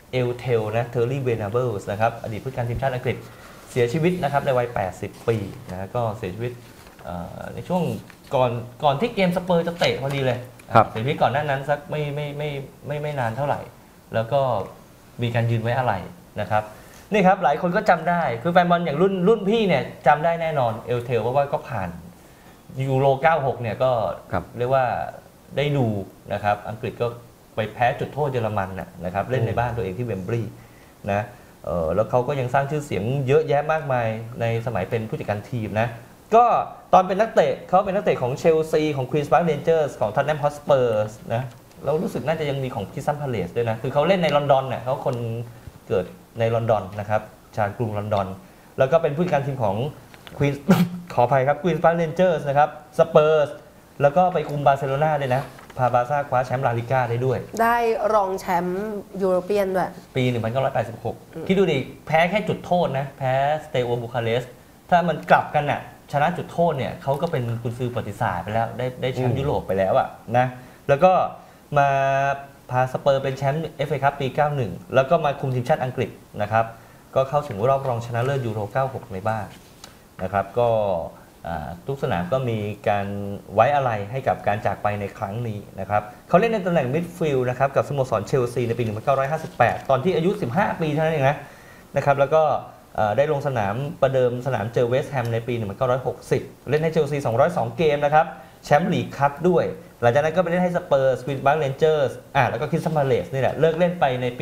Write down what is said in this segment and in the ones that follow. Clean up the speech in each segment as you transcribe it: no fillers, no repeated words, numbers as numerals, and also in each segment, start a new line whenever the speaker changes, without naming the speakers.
เอลเทลนะเทอร์รี่เวนาเบิลส์นะครับอดีตผู้จัดการทีมชาติอังกฤษเสียชีวิตนะครับในวัย80 ปีนะก็เสียชีวิตในช่วงก่อนที่เกมสเปอร์จะเตะพอดีเลยเสียชีวิตก่อนหน้านั้นสักไม่นานเท่าไหร่ แล้วก็มีการยืนไว้อะไรนะครับนี่ครับหลายคนก็จำได้คือแฟนบอลอย่างรุ่นพี่เนี่ยจำได้แน่นอนเอลเทลเพราะว่าก็ผ่านยูโร 96 เนี่ยก็เรียกว่าได้ดูนะครับอังกฤษก็ไปแพ้จุดโทษเยอรมันนะครับเล่นในบ้านตัวเองที่เวมบลีย์นะแล้วเขาก็ยังสร้างชื่อเสียงเยอะแยะมากมายในสมัยเป็นผู้จัดการทีมนะก็ตอนเป็นนักเตะเขาเป็นนักเตะของเชลซีของควีนส์พาร์คเรนเจอร์สของท็อตแนมฮอตสเปอร์สนะแล้วรู้สึกน่าจะยังมีของคริสตัลพาเลซด้วยนะคือเขาเล่นในลอนดอนเนี่ยเขาคนเกิดในลอนดอนนะครับชาวกรุงลอนดอนแล้วก็เป็นผู้จัดการทีมของควีนขออภัยครับควีนส์พาร์คเรนเจอร์สนะครับสเปอร์สแล้วก็ไปคุมบาร์เซโลนาด้วยนะพาบาร์ซ่าคว้าแชมป์ลาลิก้าได้ด้วย
ได้รองแชมป์ยูโรเปียนด้วย
ปี 1986 คิดดูดิแพ้แค่จุดโทษนะแพ้สเตโอบูคาเรสต์ถ้ามันกลับกันน่ะชนะจุดโทษเนี่ยเขาก็เป็นกุนซือประวัติศาสตร์ไปแล้วได้แชมป์ยุโรปไปแล้วอะนะแล้วก็มาพาสเปอร์เป็นแชมป์ FA คัพปี 91 แล้วก็มาคุมทีมชาติอังกฤษนะครับก็เข้าถึงรอบรองชนะเลิศยูโร 96 ในบ้านนะครับก็ทุกสนามก็มีการไว้อะไรให้กับการจากไปในครั้งนี้นะครับเขาเล่นในตำแหน่งมิดฟิลด์นะครับกับสโมสรเชลซีในปี 1958 ตอนที่อายุ 15 ปีเท่านั้นเองนะครับแล้วก็ได้ลงสนามประเดิมสนามเจอเวสต์แฮมในปี 1960 เล่นให้เชลซี 202 เกมนะครับแชมป์ลีกคัพด้วยหลังจากนั้นก็ไปเล่นให้สเปอร์สควีนส์พาร์คเรนเจอร์สแล้วก็คริสตัลพาเลซนี่แหละเลิกเล่นไปในปี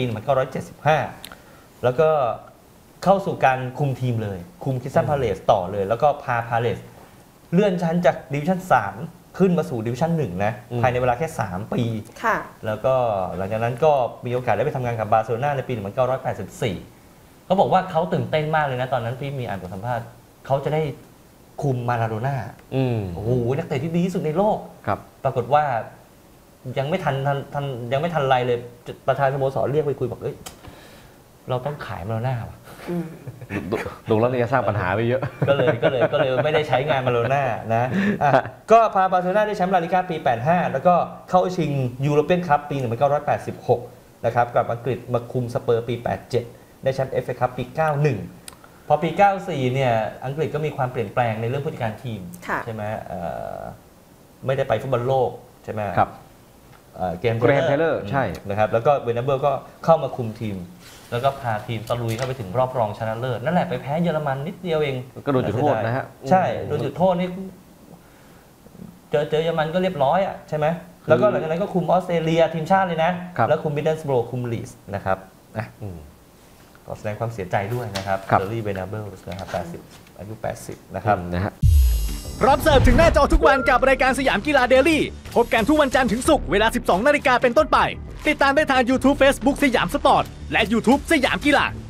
1975 แล้วก็เข้าสู่การคุมทีมเลยคุมคริสตัลพาเลซต่อเลยแล้วก็พาพาเลซเลื่อนชั้นจากดิวิชั่น 3 ขึ้นมาสู่ดิวิชั่น 1 นะภายในเวลาแค่ 3 ปีแล้วก็หลังจากนั้นก็มีโอกาสได้ไปทำงานกับบาร์เซโลนาในปี 1984 เขาบอกว่าเขาตื่นเต้นมากเลยนะตอนนั้นพี่มีอ่านบทสัมภาษณ์เขาจะได้คุมมาราโดน่าโอ้โหนักเตะที่ดีที่สุดในโลกปรากฏว่ายังไม่ทันไรเลยประธานสโมสรเรียกไปคุยบอกเอ้ยเราต้องขายมาราโดน่าว่ะ
ดูแล้วจะสร้างปัญหาไปเยอะ
ก็เลยไม่ได้ใช้งานมาราโดน่านะก็พาบาร์เซโลนาได้แชมป์ลาลิก้าปี 85 แล้วก็เข้าชิงยูโรเปียนคัพปี 1986 นะครับกับอังกฤษมาคุมสเปอร์ปี 87 ได้แชมป์ FA คัพปี 91 พอปี 94 เนี่ยอังกฤษก็มีความเปลี่ยนแปลงในเรื่องผู้จัดการทีมใช่ไหมไม่ได้ไปฟุตบอลโลกใช่ไหม
ครับ
เกม
เทเลอร์ใช่
นะครับแล้วก็เวนาเบิลก็เข้ามาคุมทีมแล้วก็พาทีมตะลุยเข้าไปถึงรอบรองชนะเลิศนั่นแหละไปแพ้เยอรมันนิดเดียวเอง
ก็โดนจุดโทษนะฮะ
ใช่โดนจุดโทษนี่เจอเยอรมันก็เรียบร้อยอ่ะใช่ไหมแล้วก็หลังจากนั้นก็คุมออสเตรเลียทีมชาติเลยนะแล้วคุมมิดเดิลสโบรคุมลีสนะครับก็แสดงความเสียใจด้วยนะครับเทอร์รี่เวนาเบิลนะครับ80อายุ80นะครับ
รับเสิร์ฟถึงหน้าจอทุกวันกับรายการสยามกีฬาเดลี่พบกันทุกวันจันทร์ถึงศุกร์เวลา 12 นาฬิกาเป็นต้นไปติดตามได้ทาง YouTube Facebook สยามสปอร์ตและ YouTube สยามกีฬา